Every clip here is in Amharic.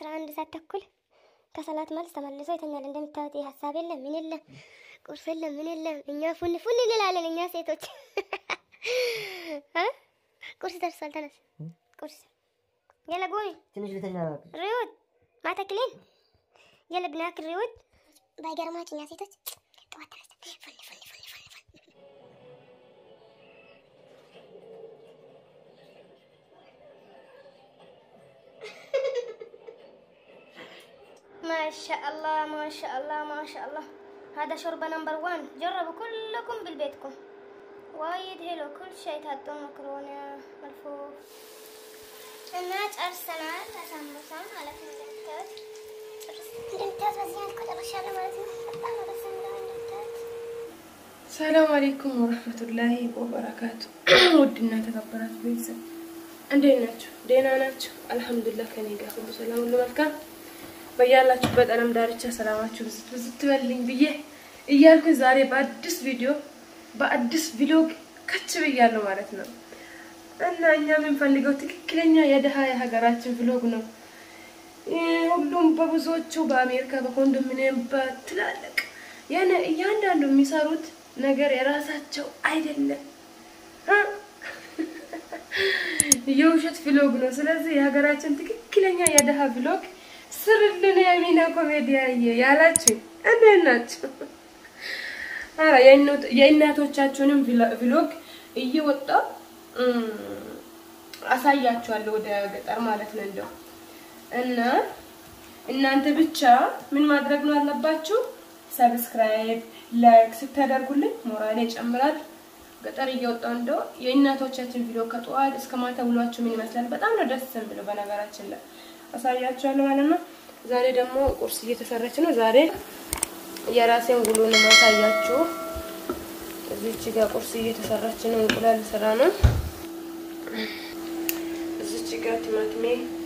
11 ሰዓት ተኩል ከሰላት መልስ ተመልሶ ይተኛል። እንደምታዩት ሐሳብ የለም ምን የለም ቁርስ የለም ምን የለም። እኛ ፉን እንላለን እኛ ሴቶች። ቁርስ ደርሷል። ተነስ ቁርስ يلا قومي تمشي لتنا ريود ما تاكلين يلا بناكل ريود بايقرمات يا سيتوت توات فل ما شاء الله ما شاء الله ما شاء الله. هذا شوربه نمبر 1. جربوا كلكم بالبيتكم وايد حلو. كل شيء تحطون مكرونه ملفوف. الناس أرسلال سمبوسة على فنجانات. فنجانات وزيادة كده بشار مرزين. أطلع بس فنجانات. السلام عليكم ورحمة الله وبركاته. ودنا تكبرات بيتسا. عندنا ناتشو. دينا ناتشو. الحمد لله كان يقاكم بسلام الله ملكان. بيالا شبت أنا مدارجة سلاماتشو بزت تبلين بيه. إيالكم زاري بأدس فيديو كتب إيالو مالتنا. أنا أني من فنلقوا تكلني يدها يا هجرات فلوقنا. ሁሉም በብዙዎቹ በአሜሪካ በኮንዶሚኒየም በትላልቅ ያንዳንዱ የሚሰሩት ነገር የራሳቸው አይደለም። የውሸት ፍሎግ ነው። ስለዚህ የሀገራችን ትክክለኛ የደሃ ፍሎግ ስርልን የሚና ኮሜዲያ ያላችሁ እንደናችሁ አራ የእናቶቻችሁንም ፍሎግ እየወጣ አሳያችኋለሁ ወደ ገጠር ማለት ነው እንደው እና እናንተ ብቻ ምን ማድረግ ነው አለባችሁ? ሰብስክራይብ ላይክ ስታደርጉልኝ ሞራሌ ይጨምራል። ገጠር እየወጣው እንደው የእናቶቻችን ቪዲዮ ከጧት እስከ ማታ ውሏችሁ ምን ይመስላል በጣም ነው ደስ የሚለው። በነገራችን ላይ አሳያችኋለሁ ማለት ነው። ዛሬ ደግሞ ቁርስ እየተሰራች ነው። ዛሬ የራሴን ውሎ ነው ማሳያችሁ። እዚች ጋር ቁርስ እየተሰራች ነው። እንቁላል ስራ ነው። እዚች ጋር ቲማቲሜ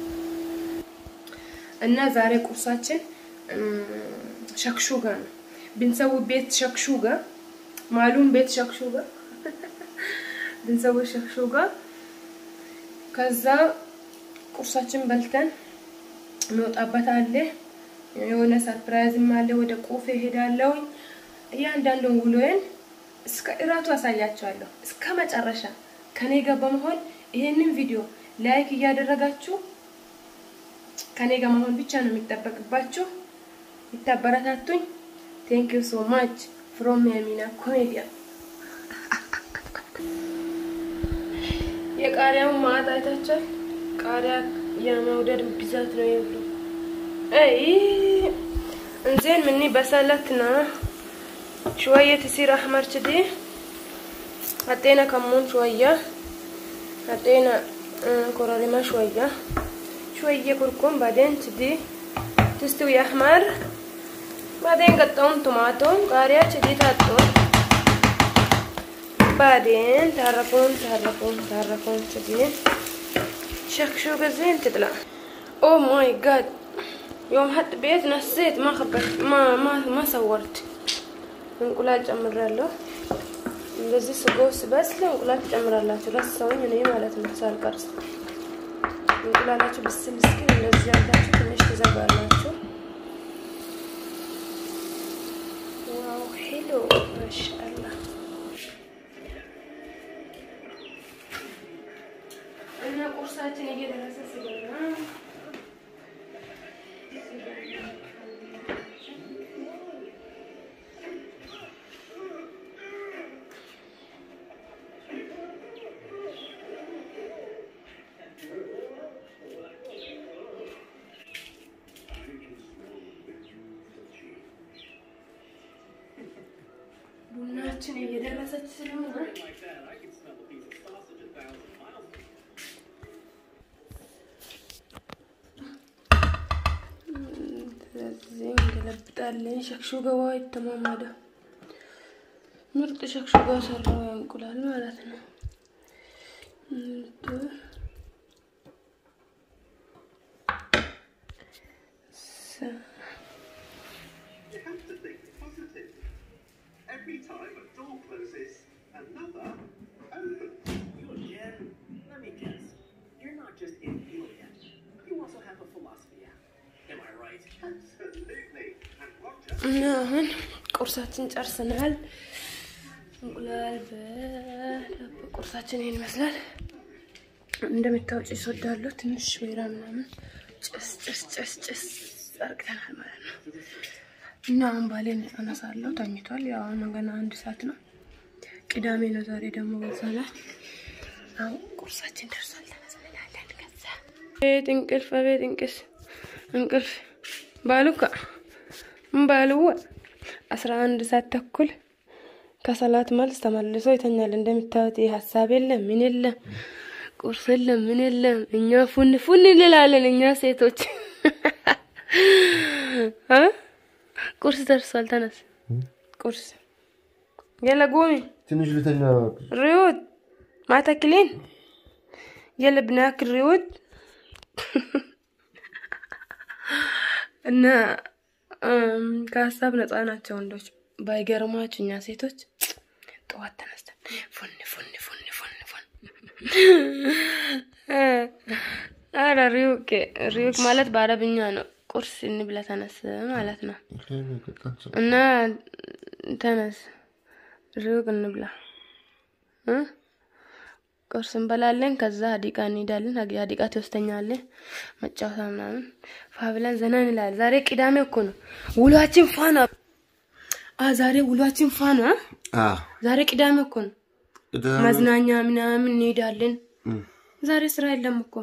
እና ዛሬ ቁርሳችን ሸክሹጋ ነው። ብንሰው ቤት ሸክሹጋ ማሉም ቤት ሸክሹጋ ብንሰው ሸክሹጋ ከዛ ቁርሳችን በልተን እንወጣበት አለ። የሆነ ሰርፕራይዝም አለ። ወደ ቆፌ ሄዳለሁ። እያንዳንዱን ውሎዬን እስከ እራቱ አሳያችኋለሁ። እስከ መጨረሻ ከኔ ጋር በመሆን ይሄንን ቪዲዮ ላይክ እያደረጋችሁ ከኔ ጋር መሆን ብቻ ነው የሚጠበቅባችሁ። ይታበረታቱኝ። Thank you so much from Yamina Comedia. የቃሪያው ማጣ አይታችኋል። ቃሪያ የመውደድ ብዛት ነው ያለው። እንዘን ምንኒ በሰለትና شويه تصير احمر كده. حطينا كمون شويه حطينا كركم شويه كركم بعدين تدي تستوي احمر. بعدين قطعون طماطم قارية كده تحطون. بعدين تعرفون كده شكشوكة زين تطلع. او ماي جاد يوم حط بيت نسيت ما خبرت ما صورت. እንቁላል ጨምራለሁ። እንደዚህ ስጎስ በስለ እንቁላል ጨምራላችሁ ረሳውኝ እኔ ማለት ነው ሳልቀርጽ። እንቁላላችሁ በስል እስኪ እንደዚህ አድርጋችሁ ትንሽ ተዘጋላችሁ። ዋው ሄሎ ማሻአላ። እና ቁርሳችን እየደረሰ ስለሆነ ቡናችን እየደረሰች ስለሆነ ስለዚህ እንገለብጣለን። ሸክሹጋ ዋይ ተማማደ ምርጥ ሸክሹጋ ሰራው እንቁላል ማለት ነው። Every time a door closes, another opens. You're Jen. Let me guess. You're not just in helium. You also have a philosophy app. And Roger አሁን ቁርሳችን ጨርሰናል እንቁላል በቁርሳችን ይሄን ይመስላል እንደምታውቁ ይወዳሉ ትንሽ ወይራ ምናምን ጭስ አርግተናል ማለት ነው እና አሁን ባሌን አነሳለሁ ተኝቷል ያው አሁን ገና 1 ሰዓት ነው ቅዳሜ ነው ዛሬ ደግሞ ወዛላ አሁን ቁርሳችን ደርሷል ተነሳለን ከዛ ቤት እንቅልፍ ባሉካ ባሉዋ 11 ሰዓት ተኩል ከሰላት መልስ ተመልሶ ይተኛል እንደምታውቁ ሐሳብ የለም ምን የለም ቁርስ የለም ምን የለም እኛ ፉን እንላለን እኛ ሴቶች ቁርስ ደርሷል ተነስ ቁርስ يلا قومي تنجي لتنا ريود ما تاكلين يلا بناكل ريود እና ከሐሳብ ነፃ ናቸው ወንዶች ባይገርማችሁ እኛ ሴቶች ጠዋት ተነስተን ፉን አረ ሪውክ ማለት በአረብኛ ነው ቁርስ እንብላ ተነስ ማለት ነው እና ተነስ ሪውክ እንብላ ቁርስ እንበላለን ከዛ ሀዲቃ እንሄዳለን ሀዲቃ ተወስተኛለ መጫወታ ምናምን ፋብላን ዘና እንላለን ዛሬ ቅዳሜ እኮ ነው ውሏችን ፋና ዛሬ ውሏችን ፋና ዛሬ ቅዳሜ እኮ ነው መዝናኛ ምናምን እንሄዳለን ዛሬ ስራ የለም እኮ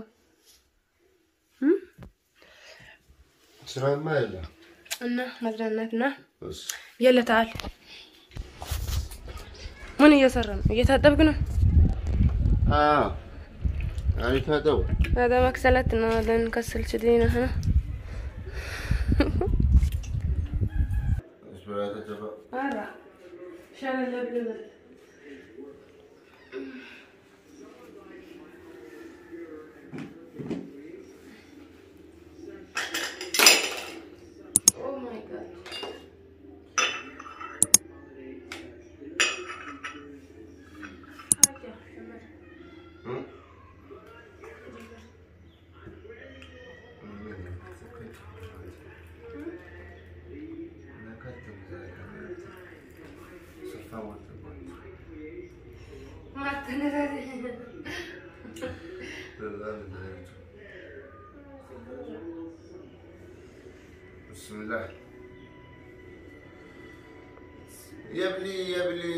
ስራ ማይላ እና መዝናናትና يلا تعال ምን እየሰራ ነው እየታጠብክ ነው አይታጠው هذا مكسلتنا لن كسل شدينا ها اسبرات تبع هذا شال اللبن Oh my god بسم الله يبلي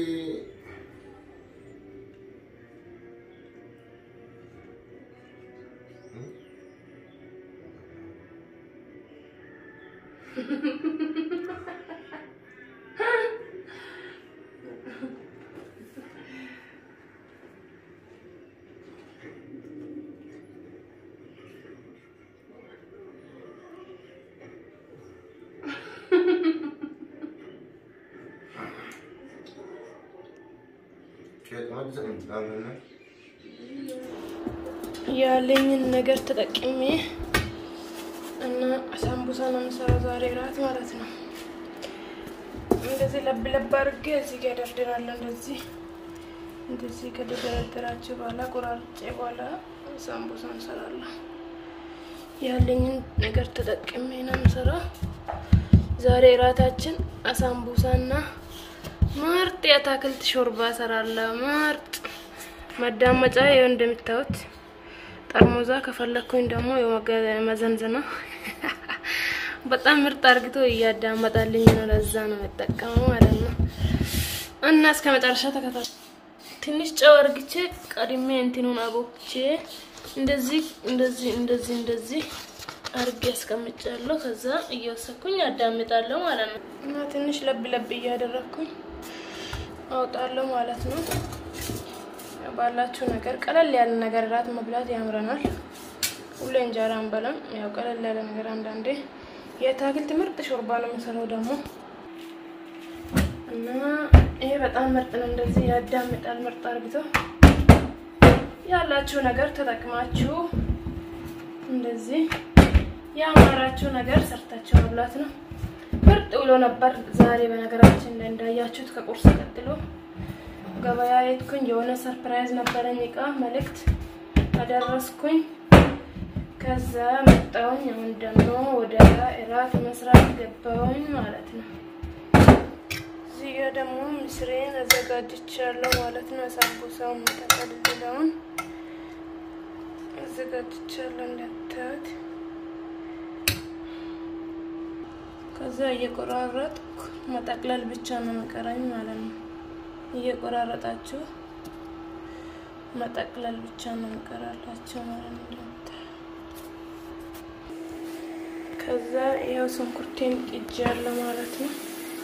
ያለኝን ነገር ተጠቅሜ እና ሳምቡሳ ነው የምሰራው ዛሬ ራት ማለት ነው እንደዚህ ለብ አድርጌ እዚህ ጋር ደርድራለሁ እንደዚህ ከደረደራችሁ በኋላ ቆራርጬ በኋላ ሳምቡሳ እንሰራለሁ ያለኝን ነገር ተጠቅሜ ነው የምሰራው ዛሬ ራታችን ሳምቡሳና ማርጥ ያታክልት ሾርባ ሰራለሁ ማርጥ ማዳመጫ ይሄው እንደምታዩት ጠርሙዛ ከፈለኩኝ ደግሞ የመዘንዘና በጣም ምርጥ አርግቶ ያዳመጣልኝ ነው ለዛ ነው መጠቀመው ማለት ነው እና እስከ መጨረሻ ተከታተሉ ትንሽ ጨው አርግቼ ቀድሜ እንትኑን አቦክቼ እንደዚህ አርጌ አስቀምጫለሁ ከዛ እየወሰኩኝ ያዳምጣለሁ ማለት ነው እና ትንሽ ለብ እያደረኩኝ አውጣለሁ ማለት ነው ባላችሁ ነገር ቀለል ያለ ነገር ራት መብላት ያምረናል ሁሌ እንጀራ አንበላም ያው ቀለል ያለ ነገር አንዳንዴ የታክልት ምርጥ ሾርባ ነው የምሰራው ደግሞ እና ይሄ በጣም ምርጥ ነው እንደዚህ ያዳምጣል ምርጥ አርግቶ ያላችሁ ነገር ተጠቅማችሁ እንደዚህ ያማራችሁ ነገር ሰርታችሁ መብላት ነው ምርጥ ውሎ ነበር ዛሬ በነገራችን ላይ እንዳያችሁት ከቁርስ ቀጥሎ ገበያ የትኩኝ የሆነ ሰርፕራይዝ ነበረኝ እቃ መልእክት አደረስኩኝ ከዛ መጣሁኝ። አሁን ደግሞ ወደ እራት መስራት ገባሁኝ ማለት ነው። እዚህ ጋር ደግሞ ምስሬን አዘጋጅቻለሁ ማለት ነው። ሳምቡሳውን ተቀልለውን አዘጋጅቻለሁ እንደምታዩት። ከዛ እየቆራረጥኩ መጠቅለል ብቻ ነው የሚቀረኝ ማለት ነው። እየቆራረጣችሁ መጠቅለል ብቻ ነው የሚቀራላችሁ ማለት ነው። ከዛ ይሄው ሽንኩርቴን ጥጃለሁ ማለት ነው።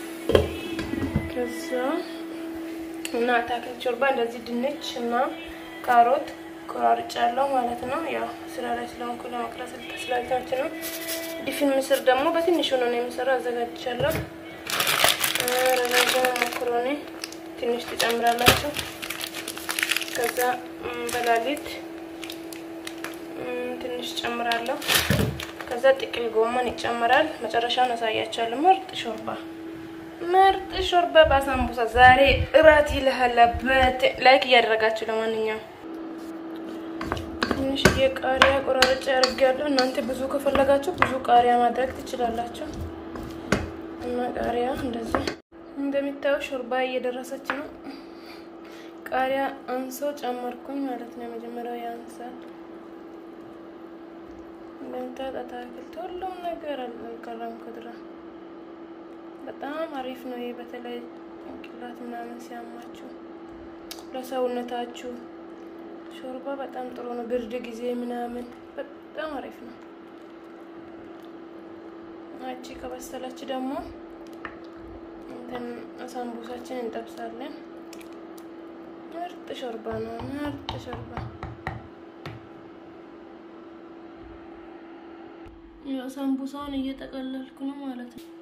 ከዛ እና አታክልት ሾርባ እንደዚህ ድንች እና ካሮት ቆራርጫለሁ ማለት ነው። ያው ስራ ላይ ስለሆንኩ ለማቅረብ ስላልታች ነው። ዲፍን ምስር ደግሞ በትንሹ ነው የምሰራው አዘጋጅቻለሁ። ረጃጅም መኮሮኒ ትንሽ ትጨምራላችሁ። ከዛ በላሊት ትንሽ ጨምራለሁ። ከዛ ጥቅል ጎመን ይጨመራል። መጨረሻውን አሳያችኋለሁ። ምርጥ ሾርባ በሳምቡሳ ዛሬ እራት ይለሃለበት። ላይክ እያደረጋችሁ ለማንኛውም ትንሽ የቃሪያ ቆራርጬ አድርጌያለሁ። እናንተ ብዙ ከፈለጋችሁ ብዙ ቃሪያ ማድረግ ትችላላችሁ። እና ቃሪያ እንደዚህ እንደምታዩ ሾርባ እየደረሰች ነው። ቃሪያ አንሶ ጨመርኩኝ ማለት ነው። መጀመሪያው ያንሳል። እንደምታዩት አታክልት ሁሉም ነገር አልቀረም ከድራ በጣም አሪፍ ነው። ይሄ በተለይ ጭንቅላት ምናምን ሲያማችሁ ለሰውነታችሁ ሾርባ በጣም ጥሩ ነው። ብርድ ጊዜ ምናምን በጣም አሪፍ ነው። አቺ ከበሰለች ደግሞ ሳምቡሳችን እንጠብሳለን። ምርጥ ሾርባ ነው። ምርጥ ሾርባ ሳምቡሳውን እየጠቀለልኩ ነው ማለት ነው።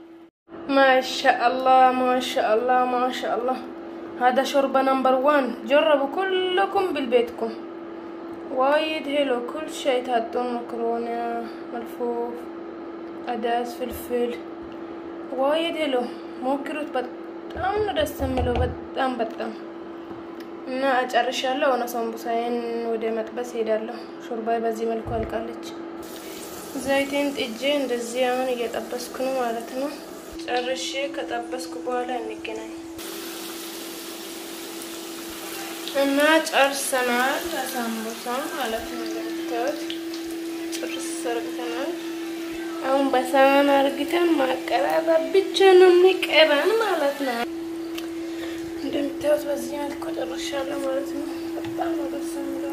ما شاء الله هذا شوربة نمبر 1. جربوا كلكم بالبيتكم. وايد حلو. كل شيء تحطون مكرونة ملفوف عدس فلفل وايد حلو. موكروت በጣም ደስ የሚለው በጣም እና አጨርሻለሁ። እና ሳምቡሳዬን ወደ መጥበስ ሄዳለሁ። ሾርባዬ በዚህ መልኩ አልቃለች። ዘይቴን ጥጄ እንደዚህ አሁን እየጠበስኩ ነው ማለት ነው። ጨርሼ ከጠበስኩ በኋላ እንገናኝ። እና ጨርሰናል ሳምቡሳ ማለት ነው። ጨርሰናል። አሁን በሳህን አርግተን ማቀራረብ ብቻ ነው የሚቀረን ማለት ነው። እንደምታዩት በዚህ መልኩ ጨርሻለሁ ማለት ነው። በጣም ደስ የሚል